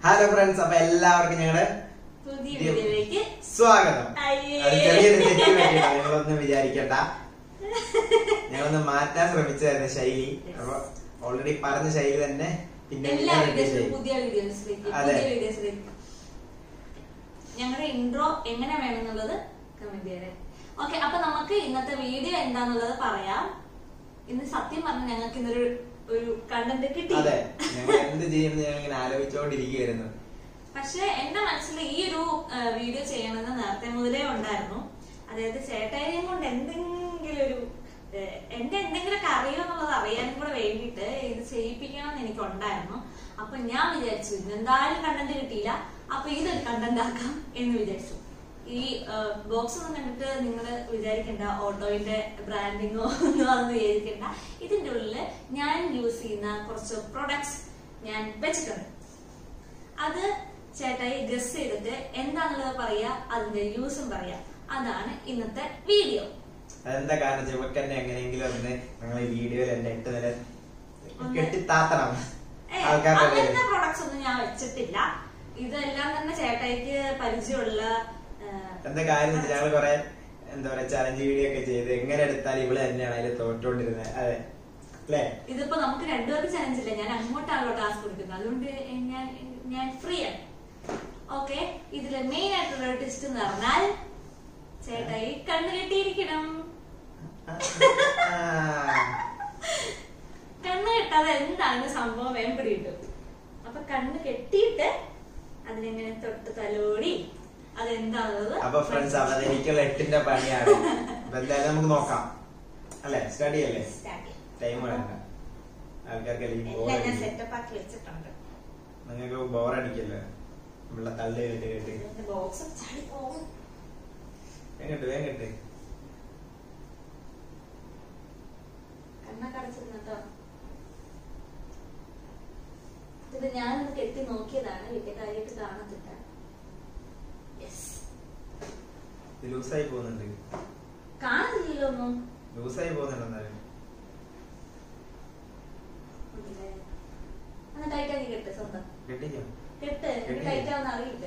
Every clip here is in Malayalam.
ഹലോ ഫ്രണ്ട്സ്, അപ്പൊ എല്ലാവർക്കും ഞങ്ങളുടെ പുതിയ വീഡിയോയിലേക്ക് സ്വാഗതം. അത് ചെറിയൊരു തെറ്റ് പറ്റിയിട്ടാ, നിങ്ങളൊന്നും വിചാരിക്കണ്ട. ഞങ്ങളൊന്ന് മാറ്റാൻ ശ്രമിച്ചായിരുന്നു ശൈലി. അപ്പൊ ഓൾറെഡി പറഞ്ഞ ശൈലി തന്നെ പിന്നെ പുതിയ വീഡിയോസിലേക്ക് ഞങ്ങളുടെ ഇൻട്രോ എങ്ങനെ വേണമെന്നുള്ളത് കമന്റ് ചെയ്യണേ. ഓക്കെ, അപ്പൊ നമുക്ക് ഇന്നത്തെ വീഡിയോ എന്താന്നുള്ളത് പറയാം. ഇന്ന് സത്യം പറഞ്ഞ ഞങ്ങൾക്ക് ഇന്നൊരു കണ്ടന്റ് കിട്ടി. അതെ, ഞങ്ങൾ എന്ത് ചെയ്യുന്നത് ഞങ്ങൾ ഇങ്ങനെ ആലോചിച്ചോണ്ടിരിക്കുകയായിരുന്നു. പക്ഷെ എന്റെ മനസ്സിൽ ഈ ഒരു വീഡിയോ ചെയ്യണമെന്ന് നേരത്തെ മുതലേ ഉണ്ടായിരുന്നു. അതായത് ചേട്ടായിയും കൊണ്ട് എന്തെങ്കിലുമൊക്കെ അറിയുമെന്നുള്ളത് അറിയാനും കൂടെ വേണ്ടിയിട്ട് ഇത് ചെയ്യിപ്പിക്കണം എന്ന് എനിക്കുണ്ടായിരുന്നു. അപ്പൊ ഞാൻ വിചാരിച്ചു എന്തായാലും കണ്ടന്റ് കിട്ടിയില്ല, അപ്പൊ ഇതൊരു കണ്ടന്റ് ആക്കാം എന്ന് വിചാരിച്ചു. ഈ ബോക്സ് ഒന്നും കണ്ടിട്ട് നിങ്ങൾ വിചാരിക്കണ്ട ഓട്ടോയുടെ ബ്രാൻഡിങ്ങോ ഒന്നും അതൊന്നും വിചാരിക്കണ്ട. ഇതിന്റെ ഉള്ളില് ഞാൻ യൂസ് ചെയ്യുന്ന കുറച്ച് പ്രൊഡക്ട്സ് ഞാൻ വെച്ചിട്ടുണ്ട്. അത് ചേട്ടായി ഗസ് ചെയ്തിട്ട് എന്താണുള്ളത് പറയാ, അതിന്റെ യൂസും പറയാ. അതാണ് ഇന്നത്തെ വീഡിയോ. അതെന്താ കാരണം ഇവർക്ക് തന്നെ എങ്ങനെയെങ്കിലും ഒന്ന് ഞങ്ങൾ ഈ വീഡിയോയിൽ എന്നെ കെട്ടിത്താത്തണം. അങ്ങനത്തെ പ്രൊഡക്ട്സ് ഒന്നും ഞാൻ വെച്ചിട്ടില്ല. ഇതെല്ലാം തന്നെ ചേട്ടായിക്ക് പരിചയമുള്ള എന്താ കാര്യം ഞങ്ങൾ കുറെ എന്താ പറയാ ചലഞ്ച് വീഡിയോ ഒക്കെ ചെയ്ത് എങ്ങനെ എടുത്താലും ഇവിടെ തന്നെയാണ് അതിൽ തോറ്റോണ്ടിരുന്നത്. അതെ അല്ലേ? ഇതിപ്പോ നമുക്ക് രണ്ടുപേർക്ക് ചലഞ്ച് ഇല്ല, ഞാൻ അങ്ങോട്ടാണല്ലോ ടാസ്ക് കൊടുക്കുന്നത്. അതുകൊണ്ട് ഞാൻ ഫ്രീ ആണ്. ഓക്കെ, ഇതില് മെയിൻ ആയിട്ടുള്ള ടെസ്റ്റ് എന്ന് പറഞ്ഞാൽ ചേട്ടായി കണ്ണ് കെട്ടിയിരിക്കണം. കണ്ണ് കെട്ടാതെ എന്താണ് സംഭവം വേഗം പിടിയിട്ടു. അപ്പൊ കണ്ണ് കെട്ടിയിട്ട് അതിനെങ്ങനെ തൊട്ട് തലോടി അതെന്താണത്. അപ്പൊ ഫ്രണ്ട്സ്, അത് എനിക്കുള്ള 8ന്റെ പണിയാണ്. അപ്പൊ എന്തായാലും നമുക്ക് നോക്കാം അല്ലെ? സ്റ്റഡി അല്ലേ? ടൈം വേണ്ട ആൾക്കാർക്ക്. നിങ്ങൾക്ക് ബോറടിക്കല്ലോ നമ്മളെ തള്ളി കേട്ട് കേട്ട്. വേഗട്ട് വേഗട്ട്. ഇത് ഞാനൊന്ന് കെട്ടി നോക്കിയതാണ്, വലിയ കാര്യമായിട്ട് കാണത്തില്ല. ലൂസായി പോകുന്നുണ്ട്. കാണുന്നില്ലല്ലോ ഒന്നും. ലൂസായി പോകുന്നുണ്ട്. എന്നാലും ടൈറ്റാക്കി കെട്ട്. സ്വന്തം കെട്ടിക്കോ. കെട്ട്. ടൈറ്റ് ആവുന്ന അറിയില്ല.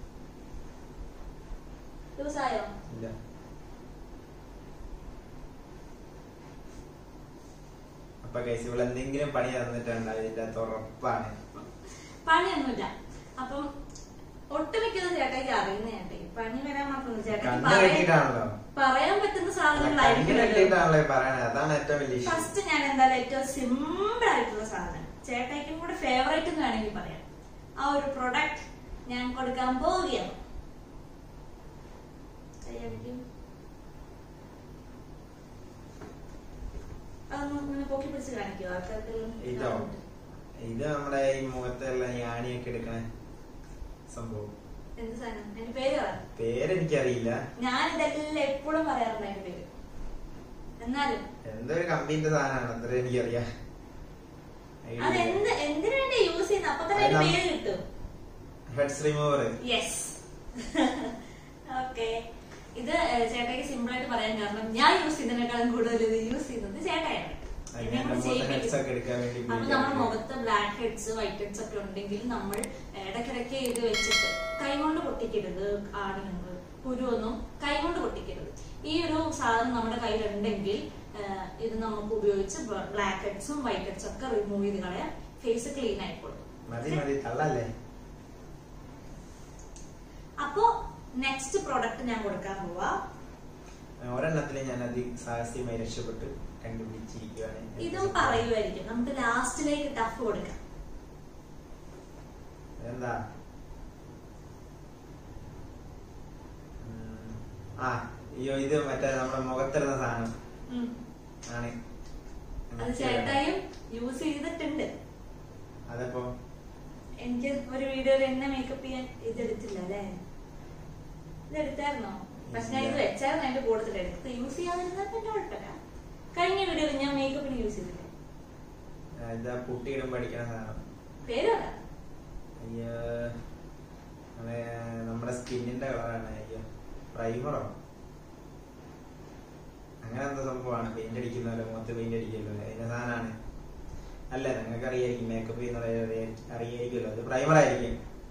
ലൂസായോ? ഇല്ല. അപ്പൊ കേസ് ഇവിടെ എന്തെങ്കിലും പണി തന്നിട്ടുണ്ട് അതിന്റെ ഉറപ്പാണ്. പണിയൊന്നുമില്ല. അപ്പം ഒട്ടുമിക്കതും ചേട്ടായിക്ക് അറിയുന്ന ചേട്ടായി പണി വരാൻ മാത്രം ചേട്ടായി പറയാൻ പറ്റുന്ന സാധനങ്ങളായിരിക്കും. ഫസ്റ്റ് ഞാൻ എന്തായാലും ഏറ്റവും സിമ്പിൾ ആയിട്ടുള്ള സാധനം ചേട്ടായിക്കും കൂടെ ഫേവറേറ്റ് എന്ന് വേണമെങ്കിൽ പറയാം, ആ ഒരു പ്രൊഡക്റ്റ് ഞാൻ കൊടുക്കാൻ പോവുകയാണ്. അതൊന്ന് പൊക്കി പിടിച്ച് കാണിക്കുമോ ആൾക്കാർക്ക്? ഇത് നമ്മുടെ ഈ മുഖത്തുള്ള ഞാണിയൊക്കെ എടുക്കണ സംഭവം. എന്ത് സാധനം? അതിന്റെ പേര് പേരെനിക്കറിയില്ല. ഞാൻ ഇതെല്ലാം എപ്പോഴും പറയാറുണ്ട് അതിന്റെ പേര്. എന്നാലും എന്തോ ഒരു കമ്പനിന്റെ സാധനമാണ്, അത്ര എനിക്കറിയാം. അത് എന്തിനാണ് യൂസ് ചെയ്യുന്നത്? അപ്പൊ തന്നെ അതിന്റെ പേര് കിട്ടും. Heads remover. യെസ്. ഓക്കെ, ഇത് ചേട്ടായിക്ക് സിമ്പിൾ ആയിട്ട് പറയാൻ കാരണം ഞാൻ യൂസ് ചെയ്യുന്നതിനേക്കാളും കൂടുതൽ ഇത് യൂസ് ചെയ്യുന്നത് ചേട്ടായാണ്. അപ്പൊ നമ്മുടെ മുഖത്ത് ബ്ലാക്ക് ഹെഡ്സ് വൈറ്റ് ഹെഡ്സ് ഒക്കെ ഉണ്ടെങ്കിൽ നമ്മൾ ഇടയ്ക്കിടയ്ക്ക് ഇത് വെച്ചിട്ട് കൈകൊണ്ട് പൊട്ടിക്കരുത്. ആണുങ്ങൾ കുരുവൊന്നും കൈകൊണ്ട് പൊട്ടിക്കരുത്. ഈ ഒരു സാധനം നമ്മുടെ കയ്യിലുണ്ടെങ്കിൽ ഇത് നമുക്ക് ഉപയോഗിച്ച് ബ്ലാക്ക് ഹെഡ്സും വൈറ്റ് ഹെഡ്സും ഒക്കെ റിമൂവ് ചെയ്ത് കളയാം. ഫേസ് ക്ലീൻ ആയിക്കോളും. അപ്പോ നെക്സ്റ്റ് പ്രോഡക്റ്റ് ഞാൻ കൊടുക്കാൻ പോവാ. ഒരെണ്ണത്തില് ഞാൻ സാഹസ്യമായി രക്ഷപ്പെട്ട് കണ്ടുപിടിച്ചിരിക്കുകയാണ്. ഇതും പറയുമായിരിക്കും. നമുക്ക് ലാസ്റ്റിലേക്ക് ടഫ് കൊടുക്കാം. എന്താ? അയ്യോ, ഇത് മറ്റേ നമ്മുടെ മുഖത്തിരുന്ന സാധനം ആണ്. അത് ചേട്ടായും യൂസ് ചെയ്തിട്ടുണ്ട്. അതപ്പോ എനിക്ക് ഒരു വീഡിയോയിൽ എന്നെ മേക്കപ്പ് ചെയ്യാൻ ഇതെടുത്തില്ല അല്ലേ? ഇതെടുത്തായിരുന്നോ? പക്ഷെ ഞാൻ ഇത് വെച്ചായിരുന്നു അതിന്റെ കൂടുതൽ എടുത്ത് യൂസ് ചെയ്യാതിരുന്നാൽ പിന്നെ കുഴപ്പമില്ല. കഴിഞ്ഞ വീഡിയോയിൽ ഞാൻ മേക്കപ്പിന് യൂസ് ചെയ്തില്ലേ? കുട്ടിയിടും പഠിക്കണ സാധനം. പേര് അയ്യോ, നമ്മുടെ സ്കിന്നിന്റെ കളറാണ്. അയ്യോ, പ്രൈമറോ അങ്ങനെ എന്താ സംഭവമാണ്. പെയിന്റ് അടിക്കുന്നല്ലോ, മുഖത്ത് പെയിന്റ് അടിക്കല്ലോ, അതിന്റെ സാധനമാണ്. അല്ല, നിങ്ങൾക്ക് അറിയായിരിക്കും, മേക്കപ്പ് ചെയ്യുന്ന അറിയായിരിക്കുമല്ലോ. അത് പ്രൈമർ ആയിരിക്കും.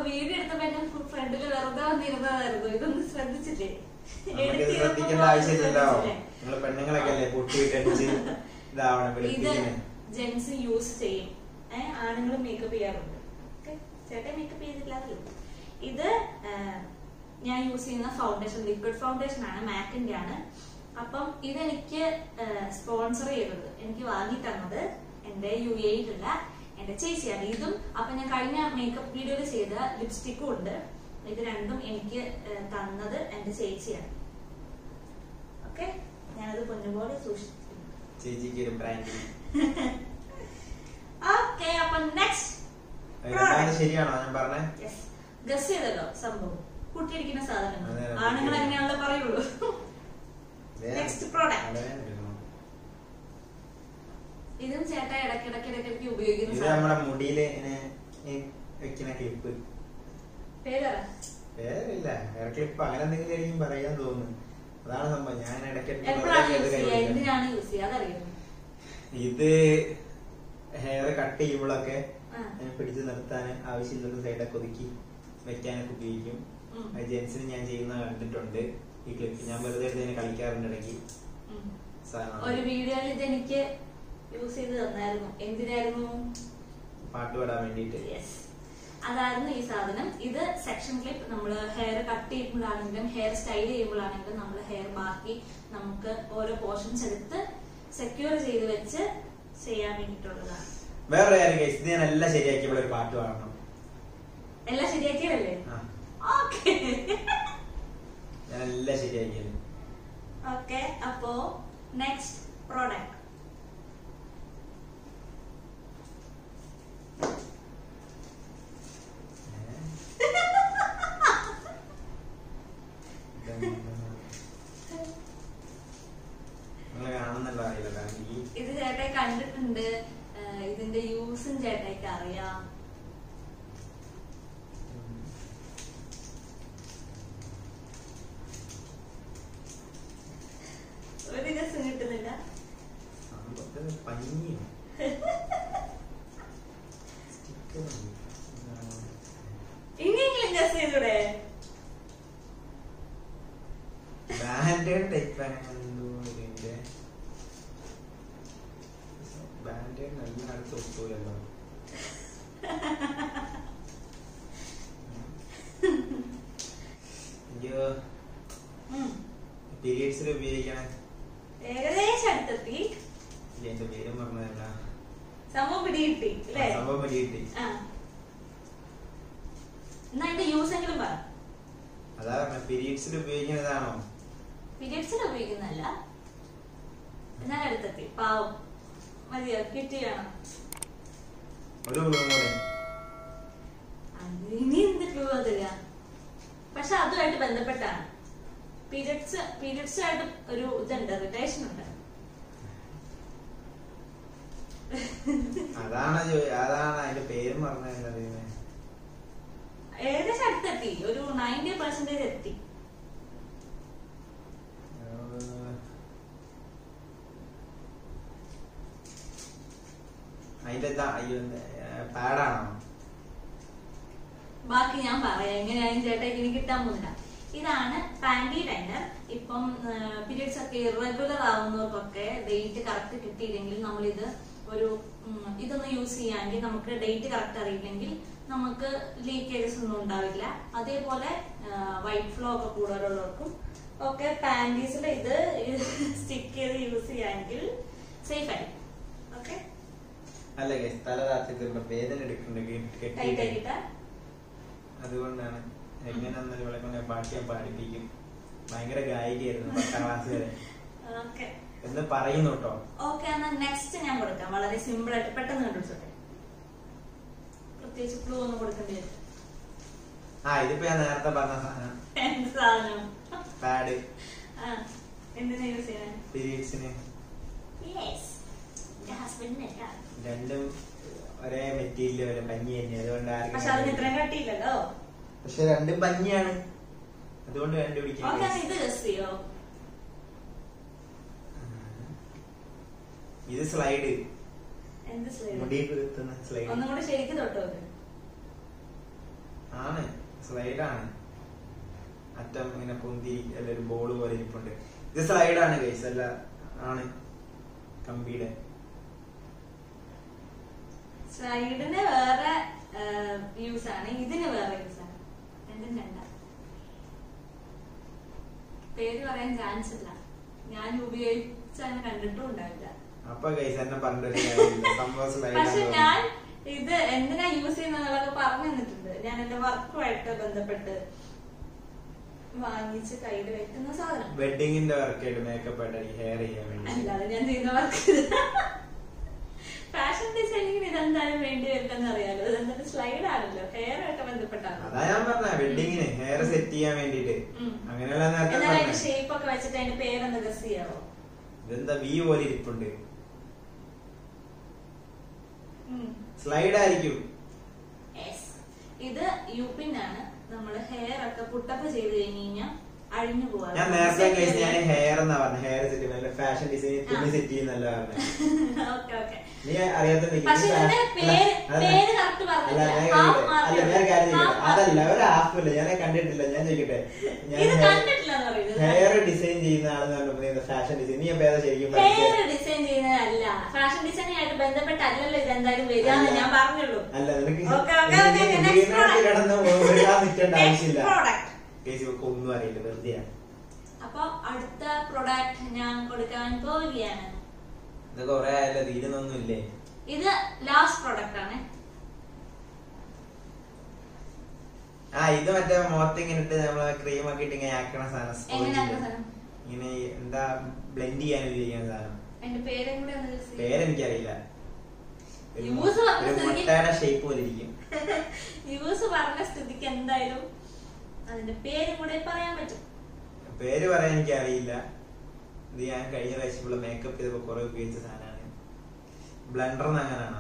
വീഡിയോ എടുത്തപ്പോ എന്റെ ഫ്രണ്ടില് വെറുതെ വന്നിരുന്നതായിരുന്നു. ഇതൊന്നും ശ്രദ്ധിച്ചില്ലേ? ശ്രദ്ധിക്കേണ്ട ആവശ്യമില്ലല്ലോ. നിങ്ങള് പെണ്ണുങ്ങളൊക്കെ അല്ലേ പൊട്ടിയിട്ടടിച്ച് ഇതാവണം. ഇത് ജെൻസ് യൂസ് ചെയ്യും, ആണുങ്ങളും മേക്കപ്പ് ചെയ്യാറുണ്ട്. ചേട്ടൻ മേക്കപ്പ് ചെയ്തിട്ടില്ലല്ലോ. ഇത് ഞാൻ യൂസ് ചെയ്യുന്ന ഫൗണ്ടേഷൻ ലിക്വിഡ് ഫൗണ്ടേഷൻ ആണ്, മാക്കിന്റെ ആണ്. അപ്പം ഇതെനിക്ക് സ്പോൺസർ ചെയ്തത്, എനിക്ക് വാങ്ങി തന്നത് എന്റെ UAE-യിലുള്ള എന്റെ ചേച്ചിയാണ്. ഇതും അപ്പൊ ഞാൻ കഴിഞ്ഞ മേക്കപ്പ് വീഡിയോയിൽ ചെയ്ത ലിപ്സ്റ്റിക്കും ഉണ്ട്. ഇത് രണ്ടും എനിക്ക് തന്നത് എന്റെ ചേച്ചിയാണ്. ഓക്കെ, ഞാനത് പൊന്നുപോലെ സൂക്ഷിച്ചിട്ടുണ്ട്. ചേച്ചിക്ക് ഒരു ബ്രാൻഡ്. ഓക്കെ, അപ്പൊ നെക്സ്റ്റ് ശരിയാണോ ഞാൻ പറഞ്ഞേ? ഗസ് ചെയ്തല്ലോ സംഭവം. കുട്ടിയടിക്കുന്ന സാധനങ്ങൾ ആണുങ്ങൾ അങ്ങനെയാണല്ലോ പറയുള്ളൂ. Next product. ഇതും ചേട്ടാ ഇടയ്ക്കിടയ്ക്ക് ഉപയോഗിക്കുന്ന നമ്മുടെ മുടിയില് വെക്കുന്ന ക്ലിപ്പ്. പേരില്ല, ഹെയർ ക്ലിപ്പ് അങ്ങനെ എന്തെങ്കിലും ആയിരിക്കും പറയാൻ തോന്നുന്നു. അതാണ് സംഭവം. ഞാൻ എന്തിനാണ് യൂസ് ചെയ്യുക അതറിയാം. ഇത് ഹെയർ കട്ട് ചെയ്യുമ്പോഴൊക്കെ പിടിച്ചു നിർത്താൻ ആവശ്യമില്ലാത്ത സൈഡൊക്കെ ഒതുക്കി വെക്കാനൊക്കെ ഉപയോഗിക്കും. ജെൻസിന് ഞാൻ ചെയ്യുന്ന കണ്ടിട്ടുണ്ട് ഈ ക്ലിപ്പ്. ഞാൻ വെറുതെ എടുത്ത് കളിക്കാറുണ്ട് ഇടയ്ക്ക്. ഒരു വീഡിയോയിൽ ഇത് എനിക്ക് യൂസ് ചെയ്ത് തന്നായിരുന്നു. എന്തിനായിരുന്നു? പാട്ട് പാടാൻ വേണ്ടിട്ട്. അതായിരുന്നു ഈ സാധനം. ഇത് സെക്ഷൻ ക്ലിപ്പ്. നമ്മള് ഹെയർ കട്ട് ചെയ്യുമ്പോഴാണെങ്കിലും ഹെയർ സ്റ്റൈൽ ചെയ്യുമ്പോഴാണെങ്കിലും നമ്മൾ ഹെയർ ബാക്കി നമുക്ക് ഓരോ പോർഷൻസ് എടുത്ത് സെക്യൂർ ചെയ്ത് വെച്ച് ചെയ്യാൻ വേണ്ടിട്ടുള്ളതാണ്. വേറെ കാര്യം ഗയ്സ്, ഇത് ഞാൻ എല്ലാം ശരിയാക്കിയപ്പോൾ ഒരു പാട്ട് പാടണം. എല്ലാം ശരിയാക്കിയതല്ലേ? ഓക്കെ, ഞാൻ എല്ലാം ശരിയാക്കിയത്. ഓക്കെ, അപ്പോ നെക്സ്റ്റ് പ്രോഡക്റ്റ്. ഇത് ചേട്ടായി കണ്ടിട്ടുണ്ട്. ഇതിന്റെ യൂസും ചേട്ടായിക്ക് അറിയാം. ഒരു രസം കിട്ടുന്നില്ല. ഇനിയെങ്കിലും ഗസ് ചെയ്തൂടെ? പീരിയഡ്സിൽ ഉപയോഗിക്കണേ ഏകദേശം അടുത്തെത്തി. എന്റെ പേരും പറഞ്ഞതല്ല, സംഭവം പിടികിട്ടി അല്ലേ? സംഭവം പിടികിട്ടി. എന്നാ എന്റെ യൂസ് എങ്കിലും പറ. അതാ പറഞ്ഞ പീരിയഡ്സിൽ ഉപയോഗിക്കുന്നതാണോ? പീരിയഡ്സിൽ ഉപയോഗിക്കുന്നതല്ല. എന്നാൽ അടുത്തെത്തി. പാവം മതിയോ? കിട്ടി വേണം. ഒരു കൂടെ ഇനി എന്ത് ക്ലൂ തരിക? പക്ഷെ അതുമായിട്ട് ബന്ധപ്പെട്ടാണ്. പീരിയഡ്സുമായിട്ട് ഒരു ഇതുണ്ട്, റിലേഷൻ ഉണ്ട്. അതാണ് അതിന്റെ പേരും പറഞ്ഞത്. ഏകദേശം അടുത്തെത്തി. ഒരു 90% എത്തി. അതിന്റെ പാടാണോ? ബാക്കി ഞാൻ പറയാം. എങ്ങനെയായാലും ചേട്ടായിക്ക് ഇനി കിട്ടാൻ പോകുന്നില്ല. ഇതാണ് പാന്റി ലൈനർ. ഇപ്പം പീരിയഡ്സ് ഒക്കെ ഇറഗുലർ ആവുന്നവർക്കൊക്കെ ഡേറ്റ് കറക്റ്റ് കിട്ടിയില്ലെങ്കിൽ നമ്മളിത് ഇതൊന്ന് യൂസ് ചെയ്യാമെങ്കിൽ, നമുക്ക് ഡേറ്റ് കറക്റ്റ് അറിയില്ലെങ്കിൽ നമുക്ക് ലീക്കേജസ് ഒന്നും ഉണ്ടാവില്ല. അതേപോലെ വൈറ്റ് ഫ്ലോ ഒക്കെ കൂടുതലുള്ളവർക്കും ഒക്കെ പാന്റീസിൽ ഇത് സ്റ്റിക്ക് ചെയ്ത് യൂസ് ചെയ്യാമെങ്കിൽ സേഫ് ആയിരിക്കും. ഓക്കെ, അല്ല തല താഴ്ത്തിട്ട് വേദന എടുക്കുന്നുണ്ട്, അതുകൊണ്ടാണ്. എങ്ങനെയാണെന്നൊരു വിളക്കൊക്കെ പാട്ട് ഞാൻ പാടിപ്പിക്കും. ഭയങ്കര ഗായികയായിരുന്നു 10ാം ക്ലാസ് വരെ എന്ന് പറയുന്നു കേട്ടോ. ഓക്കെ, എന്നാ നെക്സ്റ്റ് ഞാൻ കൊടുക്കാം. വളരെ സിമ്പിൾ ആയിട്ട് പെട്ടെന്ന് കണ്ടുപിടിച്ചോട്ടെ. പ്രത്യേകിച്ച് ക്ലൂ ഒന്നും കൊടുക്കേണ്ടി വരും. ഇതിപ്പോ ഞാൻ നേരത്തെ പറഞ്ഞ സാധനം പാഡ്. എന്തിനാ യൂസ് ചെയ്യാൻ? പീരിയഡ്സിന്. രണ്ടും ഒരേ മെറ്റീരിയൽ, പഞ്ഞി തന്നെ. അതുകൊണ്ട് പക്ഷെ അതിന് ഇത്രയും കട്ടിയില്ലല്ലോ. പക്ഷെ രണ്ടും പഞ്ഞിയാണ്, അതുകൊണ്ട് കണ്ടുപിടിക്കാം. ഇത് ഗസ് ചെയ്യോ? ഇത് സ്ലൈഡ്. എന്ത് സ്ലൈഡ്? മുടി കുത്തുന്ന സ്ലൈഡ്. ഒന്നും കൂടെ ശരിക്കും തൊട്ടോ? ആണ്. സ്ലൈഡാണ്. അറ്റം ഇങ്ങനെ പൊന്തി അല്ല ഒരു ബോൾ പോലെ ഇരിപ്പുണ്ട്. ഇത് സ്ലൈഡാണ് ഗൈസ്, അല്ല ആണ് കമ്പിയുടെ. സ്ലൈഡിന് വേറെ യൂസ് ആണ്, ഇതിന് വേറെ യൂസ് ആണ്. രണ്ടും രണ്ടാ. പേര് പറയാൻ ചാൻസ് ഇല്ല, ഞാൻ ഉപയോഗിച്ചാൽ കണ്ടിട്ടും ഉണ്ടാവില്ല. അപ്പൊ ഗൈസ് എന്നെ പറഞ്ഞിട്ട് പക്ഷെ ഞാൻ ഇത് എന്തിനാ യൂസ് ചെയ്യുന്നതൊക്കെ പറഞ്ഞു തന്നിട്ടുണ്ട്. ഞാൻ എന്റെ വർക്കുമായിട്ട് ബന്ധപ്പെട്ട് വാങ്ങിച്ച് കയ്യിൽ വെക്കുന്ന സാധനം. വെഡിങ്ങിന്റെ വർക്കായിട്ട് മേക്കപ്പ് ആയിട്ട് ഹെയർ ചെയ്യാൻ വേണ്ടി. അല്ലാതെ ഞാൻ ചെയ്യുന്ന വർക്ക് ഫാഷൻ ഡിസൈനിങ്ങിന് ഇതെന്തായാലും വേണ്ടി വരുമെന്ന് അറിയാലോ. ഇതെന്തായാലും സ്ലൈഡ് ആണല്ലോ, ഹെയർ ആയിട്ട് ബന്ധപ്പെട്ടാണ്. അതാ ഞാൻ പറഞ്ഞ വെഡിങ്ങിന് ഹെയർ സെറ്റ് ചെയ്യാൻ വേണ്ടിട്ട്. അങ്ങനെയുള്ള ഷേപ്പ് ഒക്കെ വെച്ചിട്ട് അതിന്റെ പേരൊന്ന് ഗസ് ചെയ്യാവോ? ഇതെന്താ വി പോലെ ഇരിപ്പുണ്ട്. സ്ലൈഡ് ആയിരിക്കും. ഇത് യൂപ്പിനാണ്. നമ്മള് ഹെയർ ഒക്കെ പുട്ടപ്പ് ചെയ്ത് കഴിഞ്ഞ് കഴിഞ്ഞാൽ അഴിഞ്ഞു പോവാ. ഞാൻ നേരത്തെ കഴിച്ച് ഞാൻ ഹെയർ എന്നാ പറഞ്ഞു, ഹെയർ സെറ്റ് നല്ല ഫാഷൻ ഡിസൈൻ തുണി സെറ്റ് ചെയ്യുന്നല്ല പറഞ്ഞു. നീ അറിയാത്ത അതല്ല ഒരു ആപ്പില്ല, ഞാൻ കണ്ടിട്ടില്ല. ഞാൻ ചോദിക്കട്ടെ, ഞാൻ ഹെയർ ഡിസൈൻ ചെയ്യുന്ന ആളെന്ന് പറഞ്ഞപ്പോ ഫാഷൻ ഡിസൈൻ നീ എപ്പോ ശരിക്കും ഡിസൈൻ ചെയ്യുന്നതല്ല, ഫാഷൻ ഡിസൈനുമായിട്ട് ബന്ധപ്പെട്ടല്ലല്ലോ ഇതെന്തായാലും വരികയെന്ന് ഞാൻ പറഞ്ഞുള്ളൂ. അല്ല നിനക്ക് കിടന്ന് നിൽക്കേണ്ട ആവശ്യമില്ല. ഒന്നും അറിയില്ല, വെറുതെയാണ്. അപ്പൊ അടുത്ത പ്രൊഡക്റ്റ് ഞാൻ കൊടുക്കാൻ പോവുകയാണ്. ഇത് കൊറേ ആയല്ലോ, തീരുന്നൊന്നും ഇല്ലേ? ഇത് ലാസ്റ്റ് പ്രൊഡക്റ്റ് ആണ്. ഇത് മറ്റേ മുഖത്ത് ഇങ്ങനെ ഇട്ട് നമ്മളെ ക്രീം ഒക്കെ ഇട്ട് ഇങ്ങനെ ആക്കണ സാധനം. ഇങ്ങനെ എന്താ ബ്ലെൻഡ് ചെയ്യാൻ ഉപയോഗിക്കുന്ന സാധനം. പേരെനിക്കറിയില്ല. മുട്ടയുടെ ഷേപ്പ് പോലെ ഇരിക്കും. യൂസ് പറഞ്ഞ സ്ഥിതിക്ക് എന്തായാലും അതിന്റെ പേര് കൂടെ പറയാൻ പറ്റും. പേര് പറയാൻ എനിക്ക് അറിയില്ല. ഇത് ഞാൻ കഴിഞ്ഞ പ്രാവശ്യമുള്ള മേക്കപ്പ് ചെയ്തപ്പോ കുറെ ഉപയോഗിച്ച സാധനമാണ്. ബ്ലെൻഡർ അങ്ങനാണോ?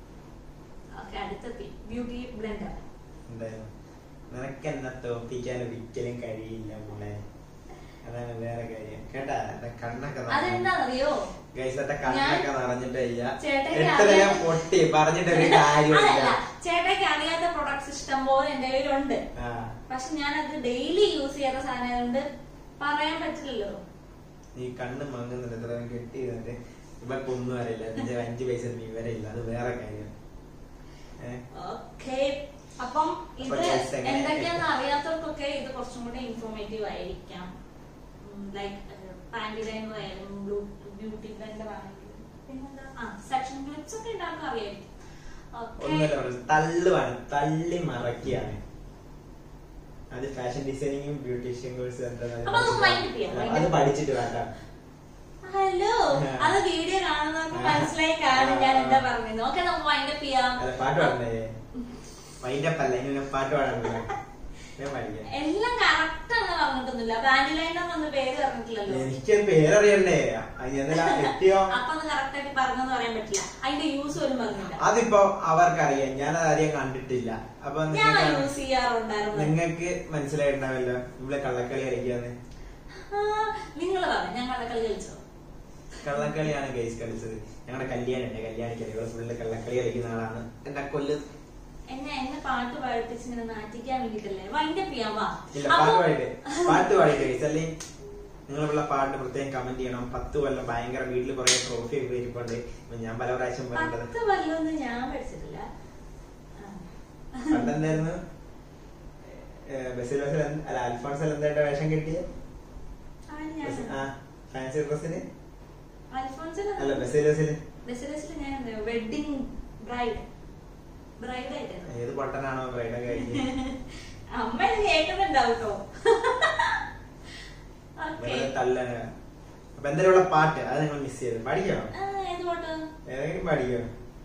Beauty blender. എന്തായാലും നിനക്ക് എന്നെ തോപ്പിക്കാൻ ഒരിക്കലും കഴിയില്ല മോളെ, അതാണ് വേറെ കാര്യം കേട്ടാ. എന്റെ കണ്ണൊക്കെ അതെന്താണെന്നറിയോ ഗൈസ്, എന്റെ കണ്ണൊക്കെ നിറഞ്ഞിട്ടില്ല. എത്ര പൊട്ടി പറഞ്ഞിട്ട് ഒരു കാര്യമില്ല. ചേട്ടയ്ക്ക് അറിയാത്ത പ്രൊഡക്ട്സ് ഇഷ്ടം പോലെ എന്റെ കയ്യിലുണ്ട്. പക്ഷെ ഞാനത് ഡെയിലി യൂസ് ചെയ്യാത്ത സാധനം പറയാൻ പറ്റില്ലല്ലോ. നീ കണ്ണ് മങ്ങുന്നുണ്ട്, എത്ര കെട്ടി ചെയ്തിട്ട് ഇവർക്ക് ഒന്നും അറിയില്ല. 5 പൈസ വിവരമില്ല, അത് വേറെ കാര്യം. അപ്പം ഇത് എന്തൊക്കെയാന്ന് അറിയാത്തവർക്കൊക്കെ ഇത് കുറച്ചും കൂടെ ഇൻഫോർമേറ്റീവ് ആയിരിക്കാം. ലൈക്ക് പാൻറ്റി ലൈനർ ആയാലും ബ്യൂട്ടി ബ്ലെൻഡർ ആണെങ്കിലും പിന്നെന്താ സെക്ഷൻ ക്ലിപ്സ് ഒക്കെ ഉണ്ടാക്കാൻ അറിയായിരിക്കും. തള്ളി മറക്കിയാണ്. അത് ഫാഷൻ ഡിസൈനിങ്ങും ബ്യൂട്ടീഷ്യൻ കോഴ്സ് അത് പഠിച്ചിട്ട് വേണ്ട. ഹലോ, അത് വീഡിയോ കാണുന്നവർക്ക് മനസ്സിലായി കാണും ഞാൻ എന്താ പറഞ്ഞത്. ഓക്കെ, നമുക്ക് വൈൻഡപ്പ് ചെയ്യാം. പാട്ട് പാടണ്ടേ? വൈൻഡപ്പ് അല്ല, ഇങ്ങനെ പാട്ട് പാടാൻ എല്ലാം കറക്റ്റ് ആണ് പറഞ്ഞിട്ടൊന്നുമില്ല. പാൻറ്റി ലൈനർ ഒന്നും പേര് പറഞ്ഞിട്ടില്ലല്ലോ. എനിക്ക് പേരറിയണ്ടേ? അപ്പൊ കറക്റ്റ് ആയിട്ട് പറഞ്ഞെന്ന് പറയാൻ പറ്റില്ല. അതിന്റെ യൂസ് പോലും പറഞ്ഞില്ല. അതിപ്പോ അവർക്കറിയാം, ഞാനത് അറിയാൻ കണ്ടിട്ടില്ല. അപ്പൊ യൂസ് ചെയ്യാറുണ്ടായിരുന്നു. നിങ്ങൾക്ക് മനസ്സിലായിട്ടുണ്ടാവല്ലോ ഇവിടെ കള്ളക്കളി കളിക്കാന്ന്. നിങ്ങൾ പറഞ്ഞു, ഞാൻ കള്ളക്കളി കളിച്ചോ? കള്ളക്കളിയാണ് ഗൈസ് കളിച്ചത്. ഞങ്ങളുടെ കല്യാണം കല്യാണിക്കറി ഇവിടെ ഫുള്ള് കള്ളക്കളി കളിക്കുന്ന ആളാണ്. എന്നെ കൊല്ല് എന്നെ പാട്ട് പാടിപ്പിച്ച് ഇങ്ങനെ നാട്ടിക്കാൻ വേണ്ടിട്ടല്ലേ വൈൻഡപ്പ് ചെയ്യാവാ. പാട്ട് പാടിട്ട് ഗൈസ് അല്ലേ? നിങ്ങളുള്ള പാട്ട് പ്രത്യേകം കമന്റ് ചെയ്യണം. 10 കൊല്ലം ഭയങ്കര വീട്ടിൽ കുറെ ട്രോഫി ഇരിപ്പുണ്ട്. ഞാൻ പല പ്രാവശ്യം പറഞ്ഞത് 10 കൊല്ലം ഞാൻ പഠിച്ചിട്ടില്ല. പണ്ടെന്തായിരുന്നു അൽഫോൺസിൽ എന്തായിട്ട് വേഷം കിട്ടിയ ഫാൻസി ഡ്രസ്സിന്? അല്ല ബെസിലസിൽ ഞാൻ വെഡിങ് ബ്രൈഡ് ആയിട്ടാണ്. ഏത് പൊട്ടനാണോ ബ്രൈഡ് കഴിഞ്ഞ്? അമ്മ ഇത് കേൾക്കുന്നുണ്ടാവട്ടോ. തല്ലാണ്. അപ്പൊ എന്തായാലും പാട്ട് അത് നിങ്ങൾ മിസ് ചെയ്ത് പഠിക്കോ? ഏത് പാട്ട്? ഏതെങ്കിലും പഠിക്കോ?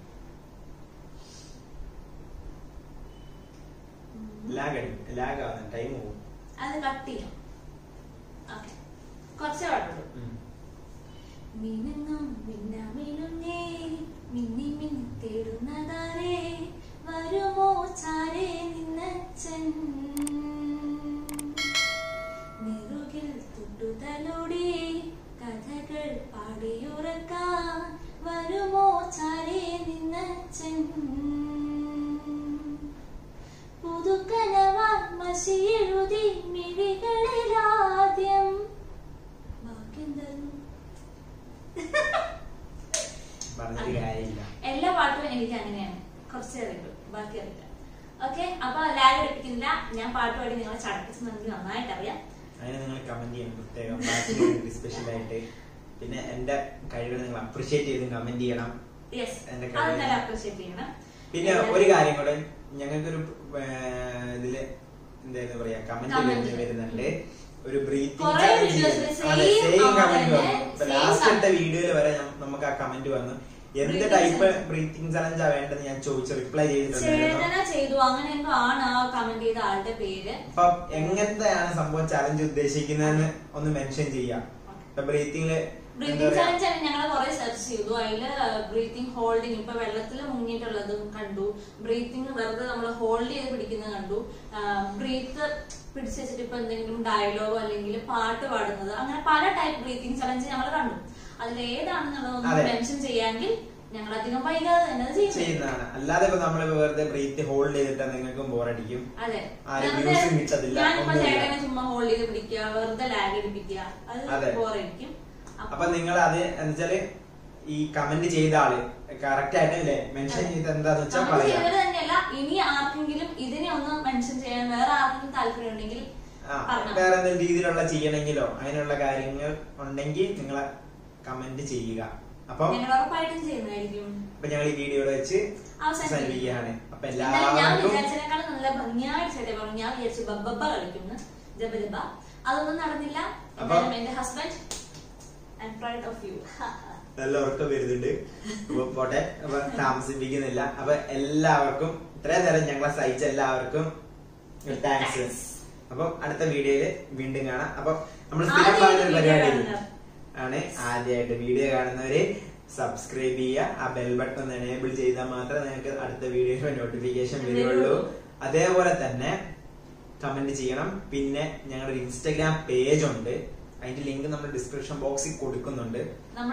ലാഗ് ടൈം പോകും. അത് കട്ട് ചെയ്യാം. കുറച്ചേ പാട്ടുള്ളൂ. മിനുങ്ങും മിന്നമിനുങ്ങേ മിന്നി മിന്നി തേടുന്നതാരേ വരുമോ ചാരേ നിന്നച്ചൻ നെറുകിൽ തുട്ടുതലോടി കഥകൾ പാടിയുറക്കാൻ വരുമോ ചാരേ നിന്നച്ചൻ പുതുക്കനവാൻ മഷിയെഴുതി മിഴികളിലാദ്യം എല്ലാ പാട്ടും എനിക്ക് അങ്ങനെയാണ്, കുറച്ച് അറിയുള്ളൂ, ബാക്കി അറിയില്ല. ഓക്കെ, അപ്പൊ ലാഗ് എടുപ്പിക്കുന്നില്ല. ഞാൻ പാട്ട് പാടി നിങ്ങളെ ചടപ്പിച്ചെന്നെങ്കിൽ നന്നായിട്ട് അറിയാം. അതിന് നിങ്ങൾ കമന്റ് ചെയ്യണം പ്രത്യേകം, സ്പെഷ്യൽ ആയിട്ട്. പിന്നെ എന്റെ കഴിവുകൾ നിങ്ങൾ അപ്രീഷിയേറ്റ് ചെയ്ത് കമന്റ് ചെയ്യണം. പിന്നെ ഒരു കാര്യം കൂടെ, ഞങ്ങൾക്കൊരു ഇതില് എന്താ പറയാ കമന്റ് വരുന്നുണ്ട്, ഒരു ബ്രീത്തിങ് സെയിം കമന്റ് വന്നു. ലാസ്റ്റ് വീഡിയോയില് വരെ നമുക്ക് ആ കമന്റ് വന്നു, എന്ത് ടൈപ്പ് ബ്രീത്തിങ് ചലഞ്ചാ വേണ്ടത് ഞാൻ ചോദിച്ചു, റിപ്ലൈ ചെയ്തിട്ടുണ്ടായിരുന്നു. അപ്പൊ എങ്ങനത്തെയാണ് സംഭവം ചലഞ്ച് ഉദ്ദേശിക്കുന്നതെന്ന് ഒന്ന് മെൻഷൻ ചെയ്യാം. ബ്രീത്തിങ് ചലഞ്ച് ഞങ്ങൾ കുറെ സെർച്ച് ചെയ്തു. അതില് ബ്രീത്തിങ് ഹോൾഡിങ്, ഇപ്പൊ വെള്ളത്തിൽ മുങ്ങിയിട്ടുള്ളതും കണ്ടു, ബ്രീത്തിങ് വെറുതെ നമ്മൾ ഹോൾഡ് ചെയ്ത് പിടിക്കുന്നത് കണ്ടു, ബ്രീത്ത് പിടിച്ചു വെച്ചിട്ട് ഇപ്പൊ എന്തെങ്കിലും ഡയലോഗോ അല്ലെങ്കിൽ പാട്ട് പാടുന്നത്, അങ്ങനെ പല ടൈപ്പ് ബ്രീത്തിങ് ചലഞ്ച് ഞങ്ങൾ കണ്ടു. അതിലേതാണെന്നുള്ളത് മെൻഷൻ ചെയ്യാമെങ്കിൽ ഞങ്ങൾ അധികം വൈകാതെ തന്നെ ചെയ്യുന്നതാണ്. അല്ലാതെ ഇപ്പൊ നമ്മള് വെറുതെ ബ്രീത്ത് ഹോൾഡ് ചെയ്തിട്ട് നിങ്ങൾക്കും ബോറടിക്കും. അതെ, കിട്ടത്തില്ല. ഞാനിപ്പോ ചേട്ടനെ ചുമ്മാ ഹോൾഡ് ചെയ്ത് പിടിക്കുക, വെറുതെ ലാഗ് അടിപ്പിക്കുക, അത് ബോറടിക്കും. അപ്പൊ നിങ്ങൾ അത് എന്നുവെച്ചാല് ഈ കമന്റ് ചെയ്ത ആള് കറക്റ്റ് ആയിട്ടല്ലേ മെൻഷൻ ചെയ്ത് എന്താന്ന് വെച്ചാൽ പറയാം. തന്നെയല്ല, ഇനി ആർക്കെങ്കിലും ഇതിനെ ഒന്ന് മെൻഷൻ ചെയ്യാൻ വേറെ ആർക്കെങ്കിലും താല്പര്യം ഉണ്ടെങ്കിൽ, വേറെ എന്തെങ്കിലും രീതിയിലുള്ള ചെയ്യണമെങ്കിലോ അങ്ങനെയുള്ള കാര്യങ്ങൾ ഉണ്ടെങ്കിൽ നിങ്ങളെ കമന്റ് ചെയ്യുക. അപ്പൊ ഉറപ്പായിട്ടും ചെയ്യുന്നതായിരിക്കും. അപ്പൊ ഞങ്ങൾ ഈ വീഡിയോയുടെ വെച്ച് അവസാനിപ്പിക്കുകയാണ്. അപ്പൊ എല്ലാവർക്കും ഞാൻ വിചാരിച്ചതിനേക്കാളും നല്ല ഭംഗിയായിട്ട് ചേട്ടൻ പറഞ്ഞു. ഞാൻ വിചാരിച്ചു ബബ്ബ കളിക്കുന്നു, ജബ ജബ, അതൊന്നും നടന്നില്ല. എന്റെ husband, I am proud of you. നല്ല ഉറക്കം വരുന്നുണ്ട്. അപ്പൊ പോട്ടെ, അപ്പൊ താമസിപ്പിക്കുന്നില്ല. അപ്പൊ എല്ലാവർക്കും ഇത്രയും നേരം ഞങ്ങളെ സഹിച്ച എല്ലാവർക്കും താങ്ക്സ്. അപ്പൊ അടുത്ത വീഡിയോയില് വീണ്ടും കാണാം. അപ്പൊ നമ്മൾ സ്ഥിരം പറയുന്ന പരിപാടി ആണ്, ആദ്യമായിട്ട് വീഡിയോ കാണുന്നവര് സബ്സ്ക്രൈബ് ചെയ്യുക, ആ ബെൽ ബട്ടൺ ഒന്ന് എനേബിൾ ചെയ്താൽ മാത്രമേ നിങ്ങൾക്ക് അടുത്ത വീഡിയോയുടെ നോട്ടിഫിക്കേഷൻ വരുള്ളൂ. അതേപോലെ തന്നെ കമന്റ് ചെയ്യണം. പിന്നെ ഞങ്ങളുടെ ഇൻസ്റ്റാഗ്രാം പേജ് ഉണ്ട്, അതിന്റെ ലിങ്ക് നമ്മൾ ഡിസ്ക്രിപ്ഷൻ ബോക്സിൽ കൊടുക്കുന്നുണ്ട്.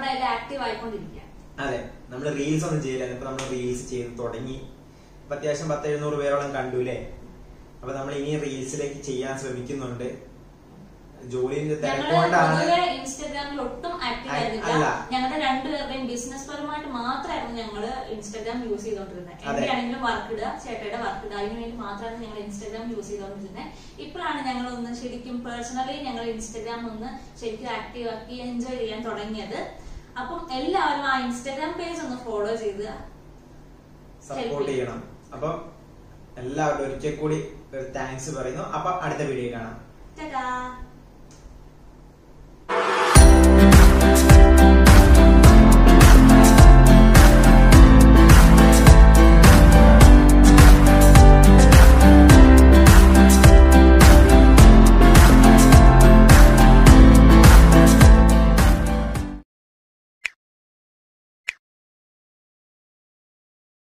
അതെ, നമ്മൾ റീൽസ് ഒന്നും ചെയ്യില്ല, ഇപ്പൊ നമ്മൾ റീൽസ് ചെയ്ത് തുടങ്ങി. അപ്പൊ അത്യാവശ്യം 1000-700 പേരോളം കണ്ടുല്ലേ. അപ്പൊ നമ്മൾ ഇനി റീൽസിലേക്ക് ചെയ്യാൻ ശ്രമിക്കുന്നുണ്ട്. ജോലിന്റെ തിരക്കുകൊണ്ടാണ് ഇൻസ്റ്റാഗ്രാമിൽ ഒട്ടും ആക്റ്റീവ് ആയിരുന്നില്ല. ഞങ്ങളുടെ രണ്ടുപേരുടെയും ബിസിനസ് പരമായിട്ട് മാത്രമായിരുന്നു ഞങ്ങള് ഇൻസ്റ്റാഗ്രാം യൂസ് ചെയ്തോണ്ടിരുന്നത്. എന്റെ ആണെങ്കിലും വർക്ക് ഇടുക, ചേട്ടയുടെ വർക്ക് ഇടുക, അതിനു വേണ്ടി മാത്രമാണ് ഞങ്ങൾ ഇൻസ്റ്റാഗ്രാം യൂസ് ചെയ്തോണ്ടിരുന്നത്. ഇപ്പോഴാണ് ഞങ്ങൾ ഒന്ന് ശരിക്കും പേഴ്സണലി ഞങ്ങൾ ഇൻസ്റ്റാഗ്രാം ഒന്ന് ശരിക്കും ആക്റ്റീവ് ആക്കി എൻജോയ് ചെയ്യാൻ തുടങ്ങിയത്. അപ്പം എല്ലാവരും ആ ഇൻസ്റ്റാഗ്രാം പേജ് ഒന്ന് ഫോളോ ചെയ്ത് സപ്പോർട്ട് ചെയ്യണം. അപ്പം എല്ലാവരും ഒരിക്കൽ കൂടി താങ്ക്സ് പറയുന്നു. അപ്പൊ അടുത്ത വീഡിയോ കാണാം.